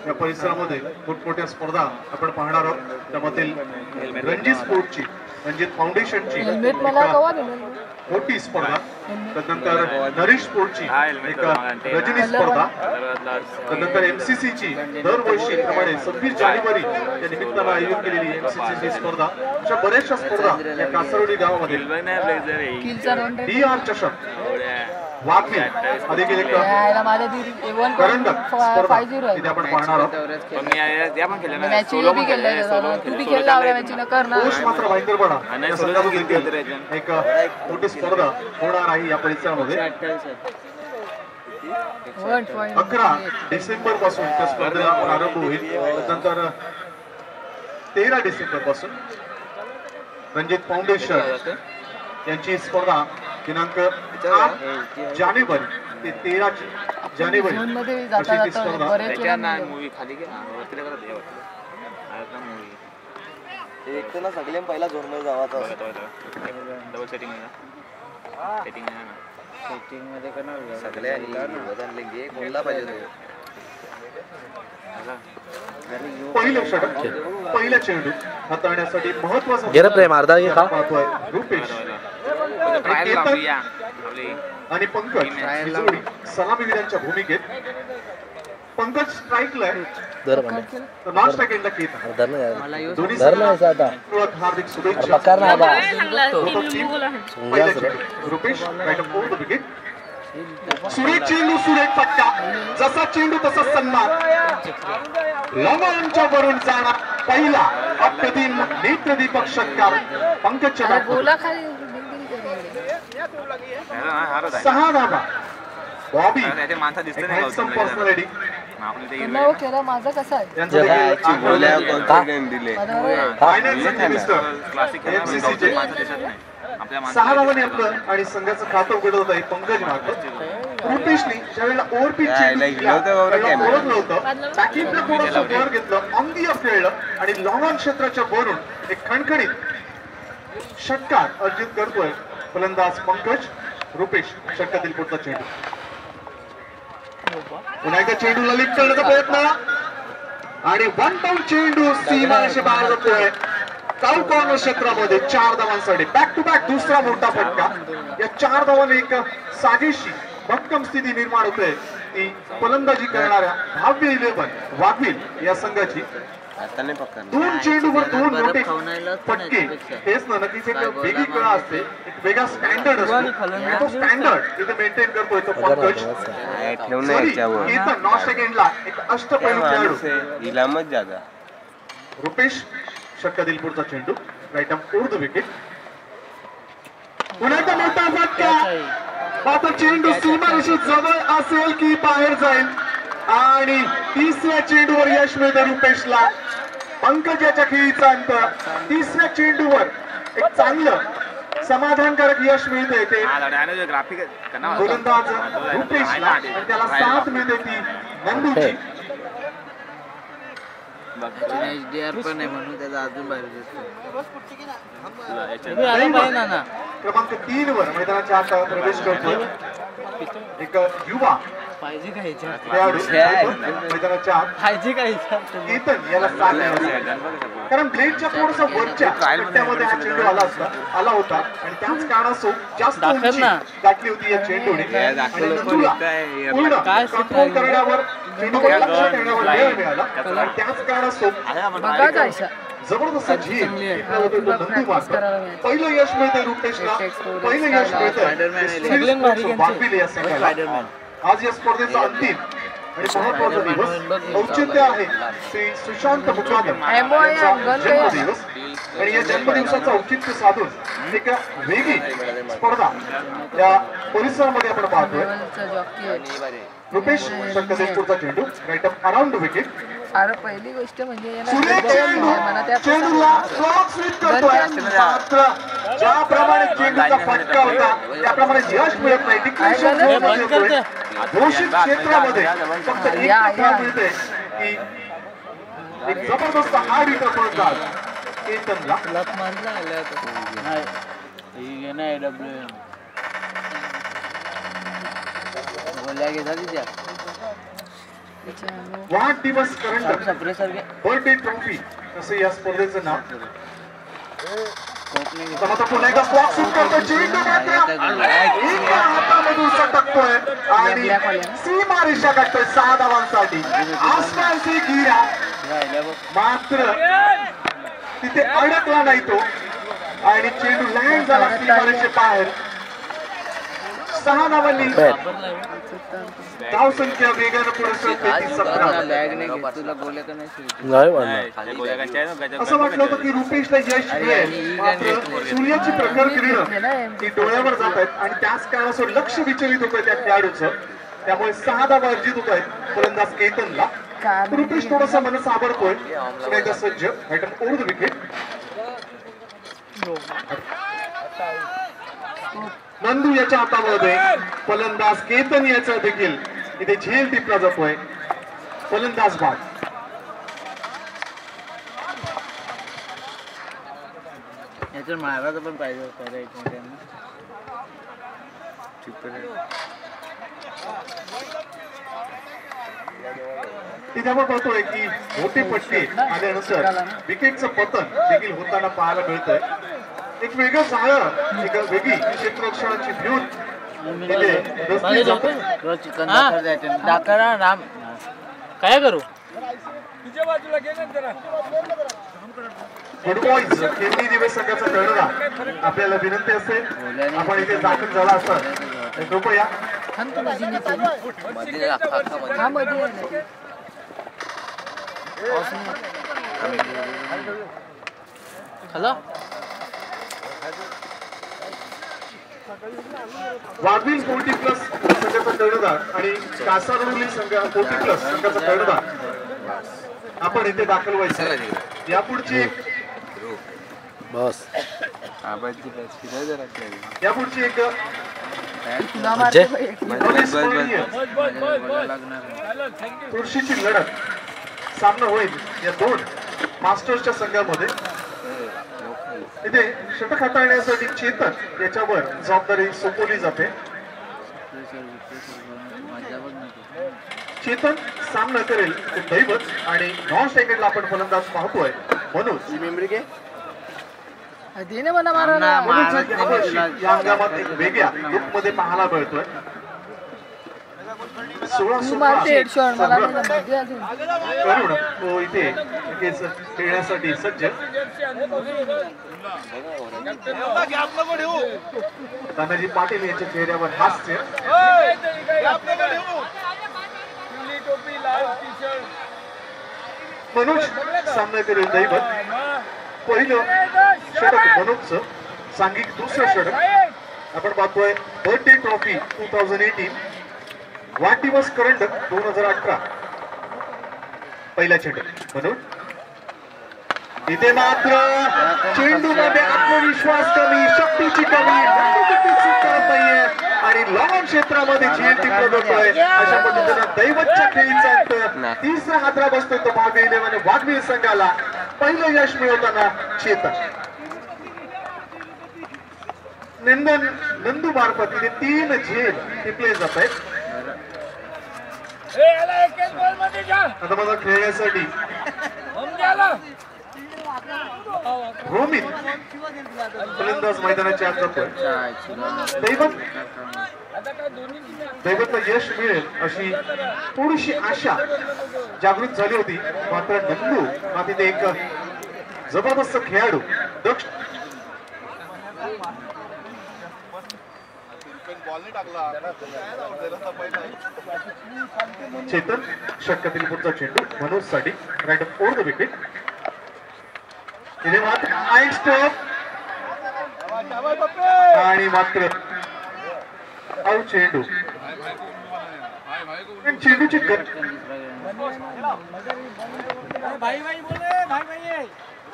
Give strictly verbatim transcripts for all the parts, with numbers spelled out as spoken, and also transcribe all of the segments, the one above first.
या परिसरामध्ये मोठमोठ्या स्पर्धा आपण पाहणार आहोत. त्यामधील रणजी स्पोर्टची रणजित फाउंडेशनची मोठी स्पर्धा, त्यानंतर नरेश स्पोर्टची एक रजनी स्पर्धा, त्यानंतर एमसीसीची दरवर्षी प्रमाणे सव्वीस जानेवारी या निमित्तानं आयोजित केलेली एमसीसीची स्पर्धा, अशा बऱ्याचशा स्पर्धा या कासरवडी गावामध्ये डी आर चषक वाघवीर अधिक एक करंडक स्पर्धा इथे आपण पाहणार आहोत. कोश मात्र भाईंदरवाडा या संघातून देखील एक मोठी स्पर्धा होणार आहे या परिसरामध्ये. अकरा डिसेंबर पासून त्या स्पर्धेला प्रारंभ होईल. त्यानंतर तेरा डिसेंबर पासून रणजित फाउंडेशन यांची स्पर्धा दिनांक आठ जानेवारी ते तेरा जानेवारी अशी ती स्पर्धा. एक तर ना सगळे पहिला झोन मध्ये जावा डबल सेटिंग सेटिंग सेटिंग मध्ये करणार सगळे बदलले गे कोणला पाहिजे. पहिलं षटक पहिला चेंडू हाताळण्यासाठी महत्वाचा गेला प्रेम अर्धा घे का रुपेश आणि पंकज ही जोडी सलामीवीरांच्या भूमिकेत. पंकज स्ट्राईकला लास्ट सेकंडला केत दोन्ही हार्दिक शुभेच्छा. Rupesh right off the wicket. सुरेख चेंडू सुरेख फटका, जसा चेंडू तसा सन्मान. लॉंगॉनच्या वरून जाणार पहिला अप्रतिम नेत्रदीपक षटकार पंकजच्या सहा धावा. बॉबी पर्सनॅलिटी माझा कसा आहे सहा धावांनी आपलं आणि संघाचं खातं उघडत होतं आहे पंकज मार्फत. रुपेशने ज्यावेळेला ओव्हरपिच ओळखलं होतं, बॅकिंगला थोडंसं वर घेतलं, ऑन दी ऑफ खेळलं आणि लॉंग ऑन क्षेत्राच्या वरून एक खणखणीत षटकार अर्जित करतोय फलंदाज पंकज. रुपेश षटकातील पुढचा चेंडू, पुन्हा एकदा चेंडूला लिफ्ट करण्याचा प्रयत्न आणि वन टाउन चेंडू सीमारेषे बाहेर जातोय. काउ कॉर्नर क्षेत्रामध्ये चार धावांसाठी बॅक टू बॅक दुसरा मोठा फटका. या चार धावांनी एक साजेशी भक्कम स्थिती निर्माण होते ती फलंदाजी करणाऱ्या भाव्य इलेव्हन वाघवीर या संघाची. दोन चेंडूवर दोन मोठे फटके, हेच ना नक्कीच एक वेगळी कळा असते, एक वेगळा स्टँडर्ड असतो. तो स्टँडर्ड इथे मेंटेन करतोय तो पंकज. नॉन सेकंडला एक अष्टपैलू खेळाडू रुपेश. षटकातील पुढचा चेंडू राईट ऑफ द विकेट. पुन्हा एकदा मोठा फटका. आता चेंडू सीमारेषे जवळ असेल की बाहेर जाईल आणि तिसऱ्या चेंडूवर यश मिळते रुपेशला. पंकजाच्या खेळीचा अंत. तिसऱ्या चेंडूवर एक चांगलं समाधानकारक यश मिळते ते गोलंदाज रुपेशला आणि त्याला साथ मिळते ती नंदूची. पण आहे म्हणून त्याचा अजून बाहेर क्रमांक तीन वर मैदानाच्या आत प्रवेश करतो एक युवा पाहिजे काय मैदानाच्या आत पाहिजे काय केतन याला साथ मिळाली. कारण ब्लेडच्या थोडस वरच्या पट्ट्यामध्ये हा चेंडू आला असता आला होता आणि त्याच कारणास्तव जास्त उंची गाठली होती या चेंडूने आणि नंदूला पूर्ण कंट्रोल करण्यावर चेंडूवर लक्ष ठेवण्यावर वेळ मिळाला आणि त्याच कारणास्तव जबरदस्त झेल नंदू मात्र. पहिलं यश मिळतंय रुपेशला, पहिलं यश मिळतंय वाघवीर या संघाला. आज या स्पर्धेचा अंतिम आणि महत्वाचा दिवस औचित्य आहे श्री सुशांत मुकादम यांचा जन्मदिवस आणि या जन्मदिवसाचं औचित्य साधून एक वेगळी स्पर्धा या परिसरामध्ये आपण पाहतोय. रुपेश षटकातील पुढचा चेंडू राईट ऑफ अराउंड विकेट. अरे पहिली गोष्ट म्हणजे ज्याप्रमाणे चेंडूचा फटका होता त्याप्रमाणे यश मिळत नाही. घोषित क्षेत्रामध्ये फक्त एक धाव मिळते की एक जबरदस्त हार्ड हिटर फलंदाज केतनला. वाढदिवस करंडक बर्थडे ट्रॉफी असं या स्पर्धेचं नाव. तर आता पुन्हा एकदा बॉक्स शूट करतो. चेंडू मात्र एका हातामधून सटकतोय आणि सीमा रेषा गाठतोय सहा धावांसाठी. आसमान से गिरा मात्र तिथे अडकला नाही तो आणि चेंडू लँड झाला सीमारेषे बाहेर. सहा धावांनी धाव संख्या वेगानं पुढे सरकते सतरा. असं वाटलं होतं की रुपेशला यश मिळेल मात्र सूर्याची प्रखर किरणं ती डोळ्यावर जात आहेत आणि त्याच काळासोबत लक्ष विचलित होत त्या खेळाडूचं. त्यामुळे सहा धावा अर्जित होत आहेत फलंदाज केतनला. रुपेश थोडासा मन साबडतोय. पुन्हा एकदा सज्ज आयटम ओढ विकेट. नंदू याच्या हातामध्ये फलंदाज केतन याचा देखील इथे झेल टिपला जातोय. फलंदाज बाद. याच्यावर महाराज पण पाहिजे तिथे आपण पाहतोय की मोठे फटके आल्यानंतर विकेटचं पतन देखील होताना पाहायला मिळतंय. एक वेगळं जाळं एक वेगळी क्षेत्ररक्षणाची व्यून काय करू गुड बॉईज केंद्रीय दिवस संघाचा कर्णधार आपल्याला विनंती असेल आपण इथे दाखल झाला असता कृपया हॅलो वाघवील फोर्टी प्लस संघाचा कर्णधार आणि कासारोली संघ फोर्टी प्लस संघाचा कर्णधार आपण इथे दाखल व्हायचं. यापुढची बस यापुढची एक तुळशीची लढत सामना होईल या दोन मास्टर्सच्या संघामध्ये. इथे षटक हाताळण्यासाठी चेतन याच्यावर जबाबदारी सोपवली जाते. चेतन सामना करेल ते दैवत आणि नॉन स्ट्रायकरला आपण फलंदाज पाहतोय मनोज. मनोज या हंगामात एक वेगळ्या लुक मध्ये पाहायला मिळतोय. सोळा सोळा करून तो इथे खेळण्यासाठी सज्ज. तानाजी पाटील यांच्या चेहऱ्यावर हास्य. मनोज सामना करेल दैवत. पहिलं षटक मनोजचं सांघिक दुसरं षटक आपण पाहतोय birthday trophy two thousand eighteen वाढदिवस करंडक दोन हजार अठरा. पहिला षटक मनोज. इथे मात्र चेंडू मध्ये आत्मविश्वास कमी शक्तीची कमी नाहीये आणि लॉंग क्षेत्रामध्ये झेल टिपलं जातोय. अशा पद्धतीनं दैवतच्या खेळीचा अंत तिसरा हादरा बसतोय तो भावी इलेव्हन वाघवीर संघाला. पहिलं यश मिळवताना चेतन. नंदन नंदू मार्फत इथे तीन झेल टिपले जात आहेत. आता मला खेळण्यासाठी रोमित फलंदाज मैदानाच्या आत जातोय. दैवत दैवतला यश मिळेल अशी थोडीशी आशा जागृत झाली होती मात्र नंदू हा तिथे एक जबरदस्त खेळाडू दक्ष चेतन षटकातील पुढचा चेंडू मनोज साठी राईट फोर द विकेट. इथे मात्र आईट स्टॉप आणि मात्र आउट चेंडू. चेंडूची गती भाई भाई बोले भाई भाई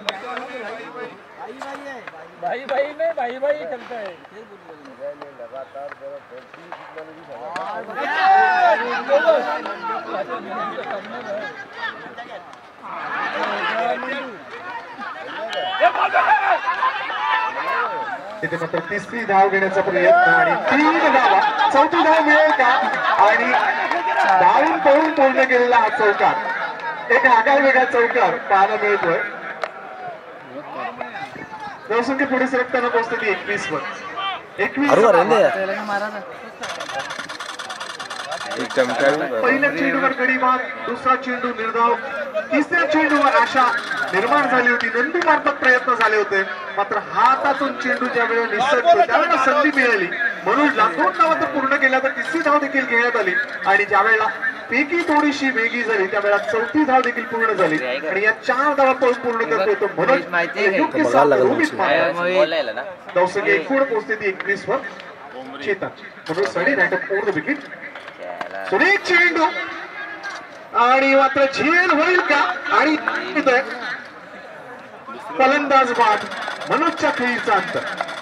भाई भाई में भाई भाई चलता है. तिथे मात्र तिसरी धाव घेण्याचा प्रयत्न आणि तीन धावा. चौथी धाव मिळेल का आणि धावून पळून पूर्ण केलेला हा चौकार एक आगळा वेगळा चौकार पाहायला मिळतोय. धावसंख्या पुढे सरकताना पोहोचते ती एकवीस वर. एकवीस पहिल्या चेंडूवर गडी बाद, दुसरा चेंडू निर्धाव, तिसऱ्या चेंडूवर आशा निर्माण झाली होती. नंदू मार्फत प्रयत्न झाले होते, मात्र हातातून चेंडू ज्या वेळेला निसटतो त्यावेळेला संधी मिळाली म्हणून दोन धावा तर पूर्ण केल्या तर तिसरी धाव देखील घेण्यात आली आणि ज्या वेळेला पैकी थोडीशी वेगळी झाली त्यावेळेला चौथी धाव देखील पूर्ण झाली आणि या चार धावा पळून पूर्ण करतो तो म्हणून धावसंख्या एकूण पोहोचते ती एकवीस वर. चेतन म्हणून सडी राईट पूर्ण विकेट. सुरेख चेंडू आणि मात्र झेल होईल का आणि फलंदाज बाद. मनोजच्या खेळीचा अंतर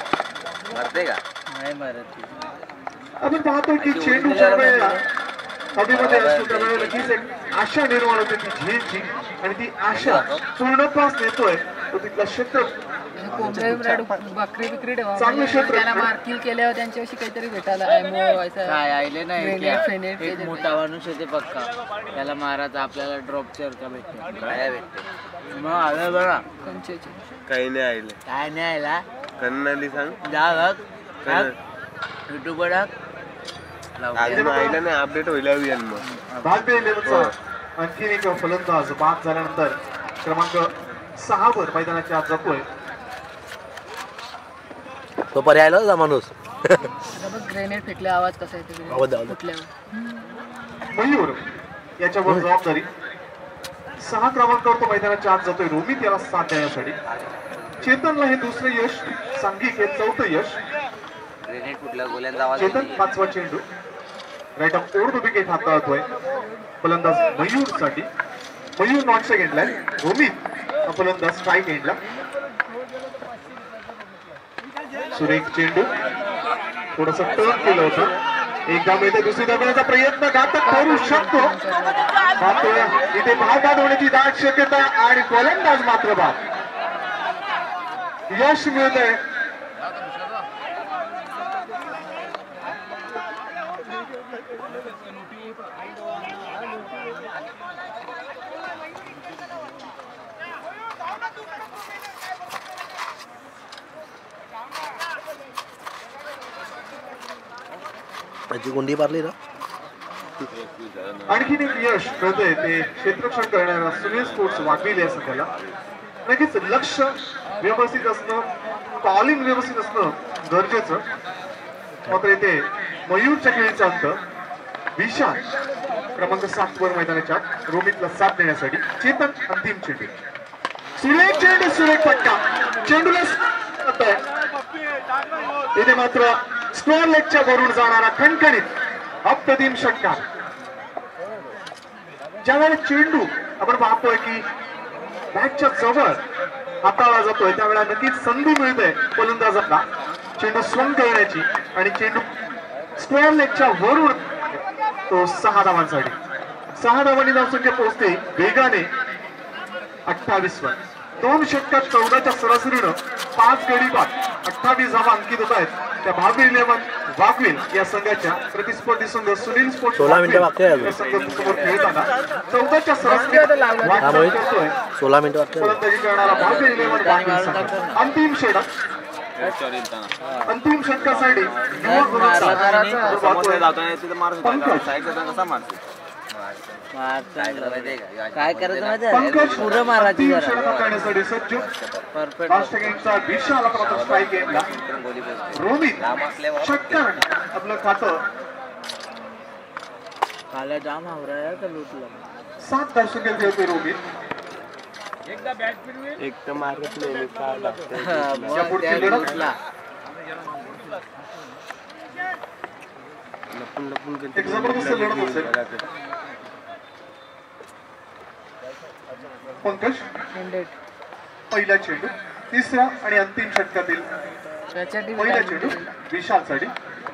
आपण पाहतो की चेंडू ज्या वेळेला हवेमध्ये असतो त्यावेळेला नक्कीच एक आशा निर्माण होते ती झेलची आणि ती आशा पूर्णत्वास नेतोय तो तिथला क्षेत्र बकरी बिकरी चांगलं क्षेत्र त्यांना मार्किंग केल्यावर त्यांच्याविषयी काहीतरी भेटायला काय आले नाही. एक मोठा माणूस येते पक्का त्याला मारायचा आपल्याला ड्रॉप चर्चा भेटते काय भेटते मग आलं बघा काही नाही आले काय नाही आला कन्नाली सांग जा बघ युट्यूब वर आईला नाही अपडेट होईल मग. भारतीय इलेव्हनचा आणखीन एक फलंदाज बाद झाल्यानंतर क्रमांक सहा वर मैदानाच्या आत जातोय. तो पर्याय आला माणूस ग्रेनेड फेकले आवाज कसा येतो मयूर याच्यावर जबाबदारी. सहा क्रमांकावर तो मैदानाच्या आत जातोय. रोमित याला साथ देण्यासाठी. चेतनला हे दुसरं यश, सांघिक हे चौथं यश. चेतन पाचवा चेंडू राईट ऑफ ओव्हर विकेट हाताळतोय फलंदाज मयूर साठी. मयूर नॉट सेकंडला, रोमित फलंदाज स्ट्राईक एंडला. सुरेख चेंडू थोडस टर्न केलं होतं. एकदा मिळते दुसरी दबण्याचा प्रयत्न घातक करू शकतो मात्र इथे भागात होण्याची दाट शक्यता आणि फलंदाज मात्र बाद. यश मिळतंय गुंडी मारली ना. आणखीन एक यश मिळतंय ते क्षेत्ररक्षण करणारा सुनील स्पोर्ट्स वाघविले असं त्याला. नक्कीच लक्ष व्यवस्थित असणं, कॉलिंग व्यवस्थित असणं गरजेचं. मात्र इथे मयूरच्या खेळीचा अंत. विशाल क्रमांक सात वर मैदानाच्या रोमितला साथ देण्यासाठी. चेतन अंतिम चेंडू. सुरेख चेंडू, सुरेख फटका. चेंडूला इथे मात्र स्क्वेअर लेगच्या वरून जाणारा खणखणीत अप्रतिम षटकार. ज्यावेळेला चेंडू आपण पाहतोय की बॅटच्या जवळ हाताळला जातोय त्यावेळेला नक्कीच संधी मिळते फलंदाजाला चेंडू स्वंग करण्याची आणि चेंडू स्क्वेअर लेगच्या वरून तो सहा धावांसाठी. सहा धावांनी धावसंख्या पोहोचते वेगाने अठ्ठावीस वर. दोन षटकात चौदाच्या सरासरीनं पाच गडी बाद अठ्ठावीस धावा अंकित होत आहेत त्या भावी इलेव्हन वाघविल या संघाच्या. प्रतिस्पर्धी संघ सुनील स्पोर्ट्स सोळा मिनिटं समोर खेळताना चौदाच्या सरासरी करतोय सोळा मिनिटं फलंदाजी करणारा भावी इलेव्हन वाघविल संघ. अंतिम षटक अंतिम षटकासाठी काय करायचं पुरं मारायची करण्यासाठी सज्ज. राष्ट्रगीतचा विशाल मात्र स्ट्राईक गेमला. रोमित षटकार आपलं खातं काला जाम आवरा का लुटला. सात धावसंख्या खेळतोय रोमित. एकदा बॅट फिरवेल एक तर मारत नाही काय लागतं. लपून लपून एक जबरदस्त लढत असेल. पंकज पहिला चेंडू तिसरा आणि अंतिम षटकातील पहिला चेंडू विशालसाठी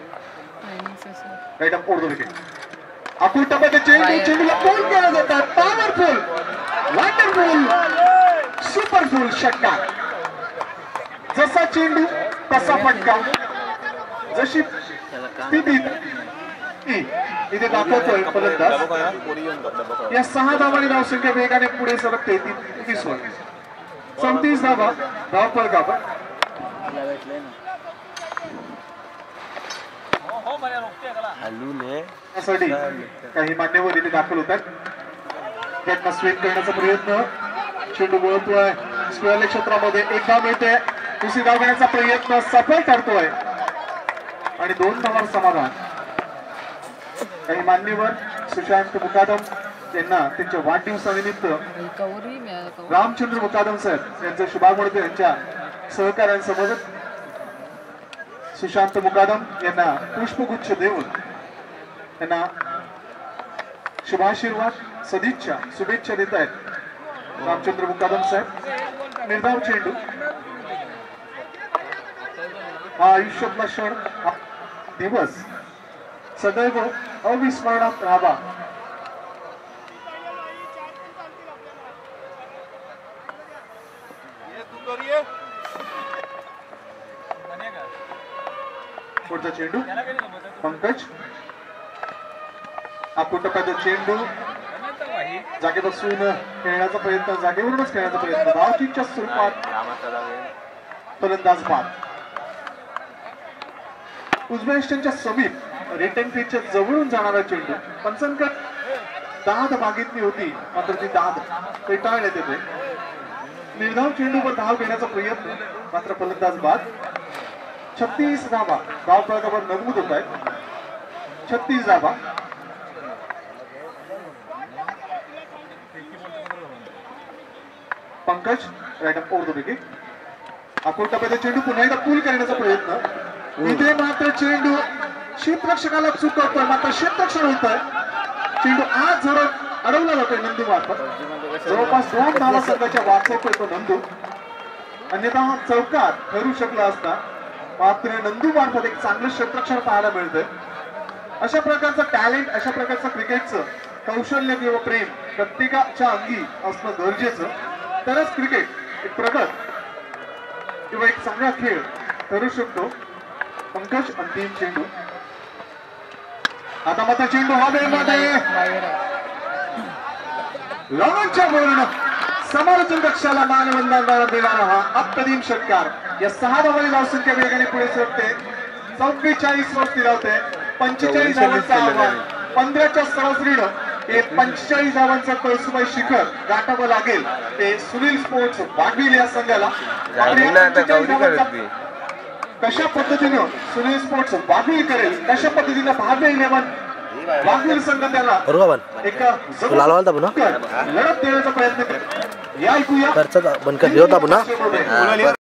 राईट ऑफ ओव्हर विकेट. अकुल टप्प्याचे चेंडू चेंडूला पूल केला जातात. पॉवरफुल, वंडरफुल, सुपरफुल षटकार. जसा चेंडू तसा फटका. जशी स्थितीत इथे दाखवतोय फलंदाज. या सहा धावांनी धावसंख्या वेगाने पुढे सरकते तीस वर. चौतीस धावा धावपळ गाभा. त्यासाठी काही मान्यवर इथे दाखल होतात. त्यांना स्वीप करण्याचा प्रयत्न. चेंडू वळतोय स्क्वेअर क्षेत्रामध्ये. एक धाव मिळते. दुसरी धाव घेण्याचा प्रयत्न सफल ठरतोय आणि दोन धावांवर समाधान. काही मान्यवर सुशांत मुकादम यांना त्यांच्या वाढदिवसानिमित्त रामचंद्र मुकादम साहेब यांचे शुभागमन यांच्या सहकार्यांसमोर सुशांत मुकादम यांना पुष्पगुच्छ देऊन त्यांना शुभाशीर्वाद सदिच्छा शुभेच्छा देत आहेत रामचंद्र मुकादम साहेब. निर्धाव चेंडू. हा आयुष्यातला क्षण हा दिवस सदैव अविस्मरणात राहावा. पुढचा चेंडू पंकज. आपण टप्प्याचा चेंडू जागेपासून खेळण्याचा प्रयत्न जागेवरूनच खेळण्याचा प्रयत्न. धावचीच्या स्वरूपात फलंदाज बाद. उजव्या इष्टांच्या समीप रिटर्न फील्डच्या जवळून जाणारा चेंडू. पंचनकर दाद मागितली होती मात्र ती दाद फेटाळण्यात येते. निर्धाव चेंडूवर धाव घेण्याचा प्रयत्न मात्र फलंदाज बाद. छत्तीस धावा धाव फलकावर नमूद होत आहेत. छत्तीस धावा. Pankaj right up over the wicket. आपण टप्प्याचा चेंडू पुन्हा एकदा पूल करण्याचा प्रयत्न. इथे मात्र चेंडू क्षेत्ररक्षकाला चुकवतोय मात्र क्षेत्ररक्षण होत आहे. चेंडू आज झडप अडवला जातोय नंदू मार्फत. जवळपास दोन धावा संघाच्या वाचक येतो नंदू. अन्यथा चौकार ठरू शकला असता मात्र नंदू मार्फत एक चांगलं क्षेत्ररक्षण पाहायला मिळतंय. अशा प्रकारचं टॅलेंट अशा प्रकारचं क्रिकेटचं कौशल्य किंवा प्रेम प्रत्येकाच्या अंगी असणं गरजेचं. तरच क्रिकेट एक प्रगत किंवा एक चांगला खेळ ठरू शकतो. पंकज अंतिम चेंडू. आता मात्र चेंडू हवेमध्ये लॉनच्या वरून समालोचन कक्षाला मानवंदना देणारा हा अप्रतिम षटकार. या सहा धावांनी धावसंख्या वेगाने पुढे सरकते. चव्वेचाळीस वर स्थिरावते. पंचेचाळीस धावांचं आव्हान. पंधराच्या सरासरीनं हे पंचेचाळीस धावांचा कळसुबाई शिखर गाठावं लागेल. ते सुनील स्पोर्ट्स वाघवील या संघाला. कशा पद्धतीनं सुनील स्पोर्ट्स वाघवील करेल कशा पद्धतीनं भाव्य इलेव्हन वाघवील संघ त्याला एक लढत देण्याचा प्रयत्न करेल. या ऐकूया. बंद कर